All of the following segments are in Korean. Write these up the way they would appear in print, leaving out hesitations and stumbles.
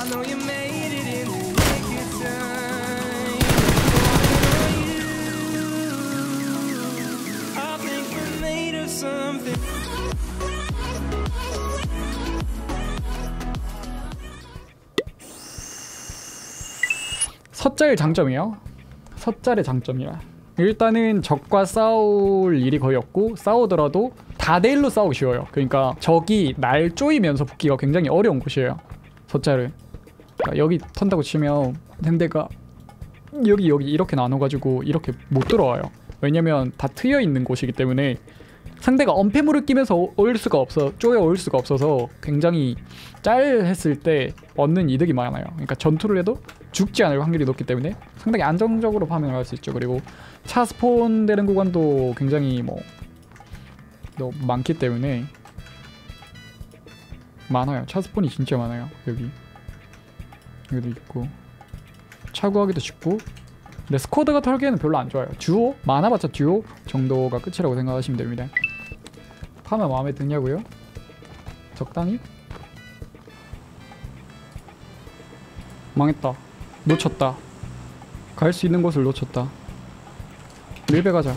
섯짤 장점이요? 섯짤의 장점이라 일단은 적과 싸울 일이 거의 없고 싸우더라도 다대일로 싸우기 쉬워요. 그러니까 적이 날 쪼이면서 붙기가 굉장히 어려운 곳이에요. 섯짤은 그러니까 여기 턴다고 치면 상대가 여기 이렇게 나눠가지고 이렇게 못 들어와요. 왜냐면 다 트여있는 곳이기 때문에 상대가 엄폐물을 끼면서 쪼여 올 수가 없어서 굉장히 짤 했을 때 얻는 이득이 많아요. 그러니까 전투를 해도 죽지 않을 확률이 높기 때문에 상당히 안정적으로 파밍을 할 수 있죠. 그리고 차 스폰 되는 구간도 굉장히 너무 많기 때문에 많아요. 차 스폰이 진짜 많아요. 여기도 있고 차 구하기도 쉽고. 근데 스쿼드가 털기에는 별로 안 좋아요. 듀오? 많아봤자 듀오 정도가 끝이라고 생각하시면 됩니다. 파면 마음에 드냐고요? 적당히? 망했다. 놓쳤다. 갈 수 있는 곳을 놓쳤다. 밀배 가자.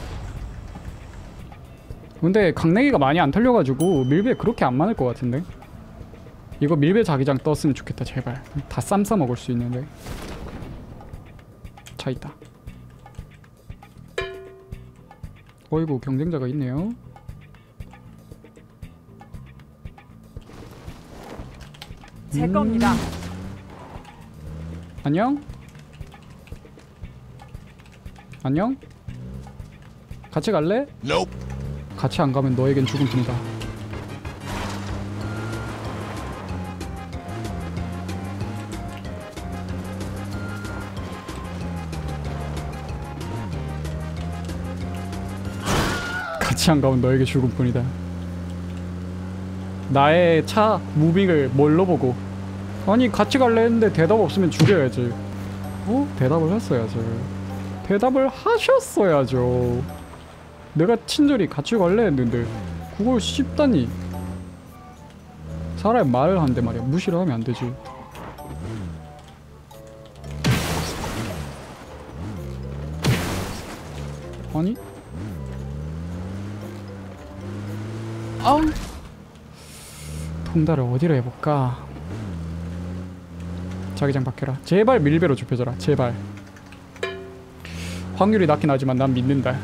근데 강냉이가 많이 안 털려가지고 밀배 그렇게 안 많을 것 같은데. 이거 밀배 자기장 떴으면 좋겠다. 제발. 다 쌈 싸 먹을 수 있는데. 차 있다. 어이구 경쟁자가 있네요. 제 겁니다. 안녕? 안녕? 같이 갈래? Nope. 같이 안 가면 너에겐 죽음 뿐이다. 같이 안 가면 너에게 죽음 뿐이다. 나의 차 무빙을 뭘로 보고? 아니 같이 갈래 했는데 대답 없으면 죽여야지. 대답을 했어야죠. 대답을 하셨어야죠. 내가 친절히 같이 갈래 했는데 그걸 쉽다니. 사람이 말을 하는데 말이야 무시를 하면 안 되지. 아니? 통달을 어디로 해볼까? 자기장 바뀌어라. 제발 밀배로 좁혀져라. 제발. 확률이 낮긴 하지만 난 믿는다.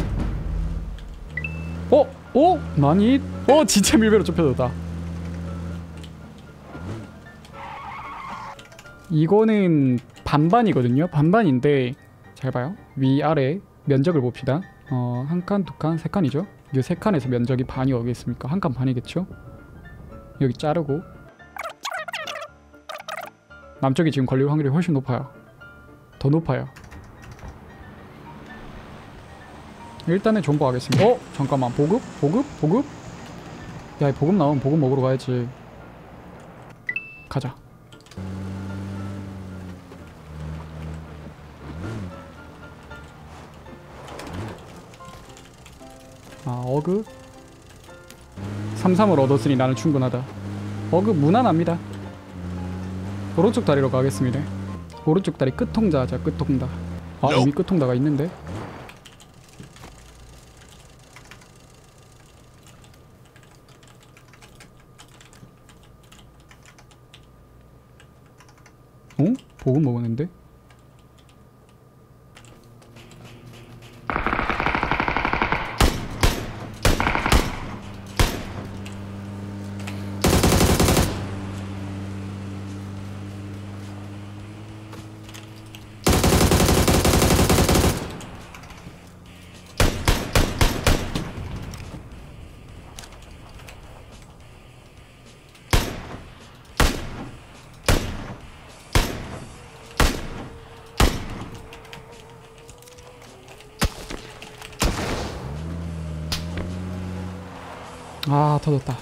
많이? 진짜 밀배로 좁혀졌다. 이거는 반반이거든요. 반반인데 잘 봐요. 위아래 면적을 봅시다. 한 칸, 두 칸, 세 칸이죠. 이 세 칸에서 면적이 반이 오겠습니까? 한 칸 반이겠죠? 여기 자르고 남쪽이 지금 걸릴 확률이 훨씬 높아요. 더 높아요. 일단은 정보하겠습니다. 잠깐만. 보급? 야, 보급 나오면 보급 먹으러 가야지. 가자. 어그 3-3을 얻었으니 나는 충분하다. 어그 무난합니다. 오른쪽 다리로 가겠습니다. 오른쪽 다리 끝통자 하자. 끝통다. 이미 끝통다가 있는데. 보급 먹었는데? 터졌다.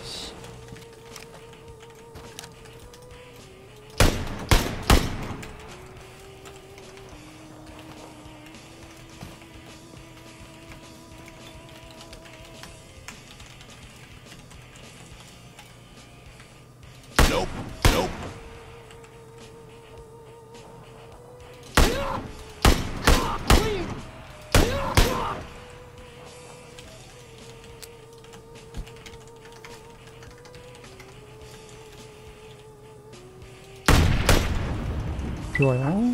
좋아요.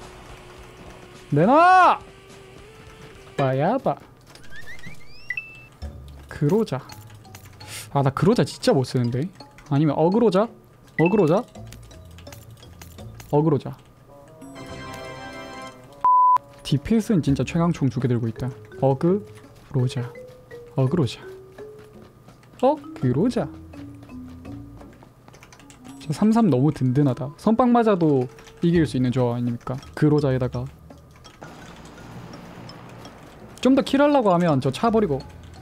내놔! 빠야바. 그로자. 아, 나 그로자 진짜 못 쓰는데. 아니면 어그로자? 어그로자? 어그로자. DPS는 진짜 최강총 2개 들고 있다. 어그로자. 어그로자. 어그로자. 33 너무 든든하다. 선빵 맞아도 이길 수 있는 조합 아닙니까? 그로자에다가 좀 더 킬하려고 하면 저 차 버리고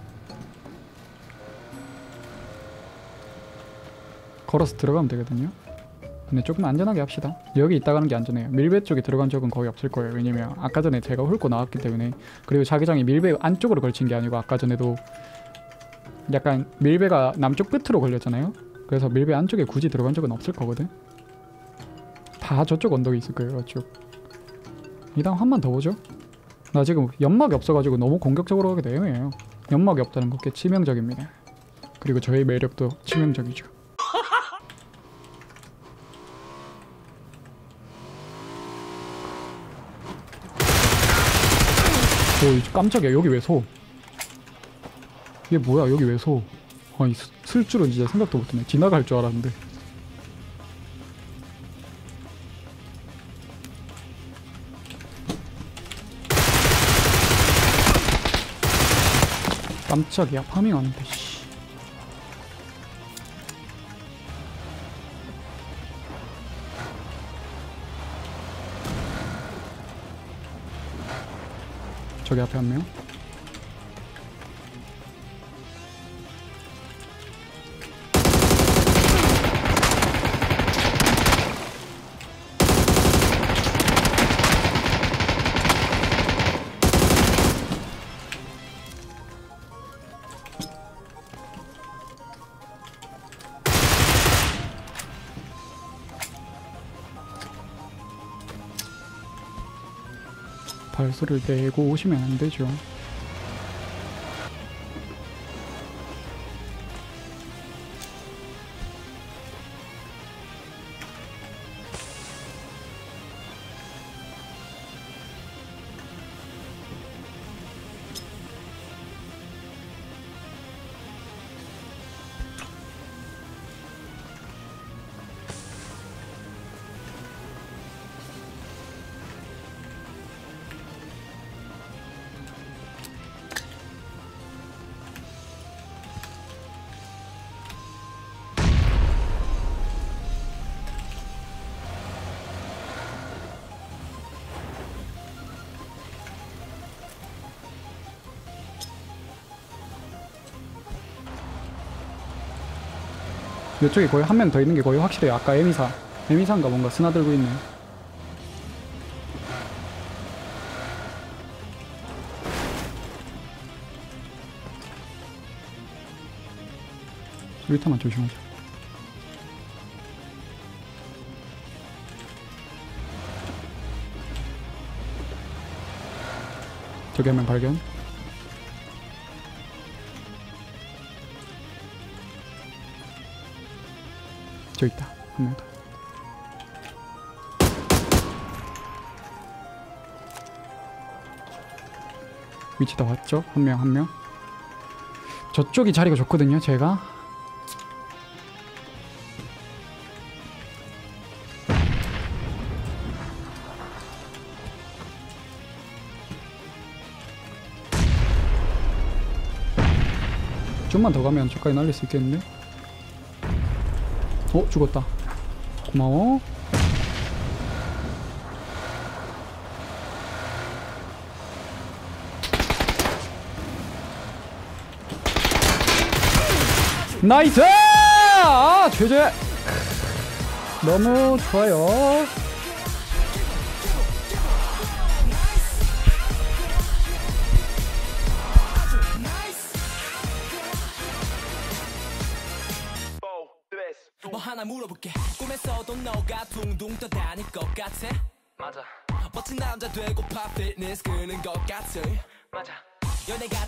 걸어서 들어가면 되거든요. 근데 조금 안전하게 합시다. 여기 있다 가는 게 안전해요. 밀배 쪽에 들어간 적은 거의 없을 거예요. 왜냐면 아까 전에 제가 훑고 나왔기 때문에. 그리고 자기장이 밀배 안쪽으로 걸친 게 아니고 아까 전에도 약간 밀배가 남쪽 끝으로 걸렸잖아요. 그래서 밀배 안쪽에 굳이 들어간 적은 없을 거거든. 다 저쪽 언덕에 있을 거예요. 저쪽. 이 다음 한 번 더 보죠. 나 지금 연막이 없어가지고 너무 공격적으로 하게 애매해요. 연막이 없다는 거 꽤 치명적입니다. 그리고 저의 매력도 치명적이죠. 오, 깜짝이야. 여기 왜 소? 이게 뭐야? 여기 왜 소? 아니, 쓸 줄은 진짜 생각도 못했네. 지나갈 줄 알았는데. 깜짝이야. 파밍하는데 씨. 저기 앞에 한 명. 발소리를 내고 오시면 안 되죠. 이쪽에 거의 한 명 더 있는 게 거의 확실해요. 아까 에미사인가 뭔가 스나들고 있네. 수리타만 조심하자. 저기 한 명 발견. 저 있다. 한 명 더. 위치 다 왔죠? 한 명. 저쪽이 자리가 좋거든요, 제가. 좀만 더 가면 저까지 날릴 수 있겠는데? 죽었다. 고마워. 나이스! 아, 최재! 너무 좋아요. 뭐 하나 물어볼게. 꿈에서도 너가 둥둥 떠다닐 것 같아. 맞아. 멋진 남자 되고파 피트니스 끄는 것 같아. 맞아. 연애가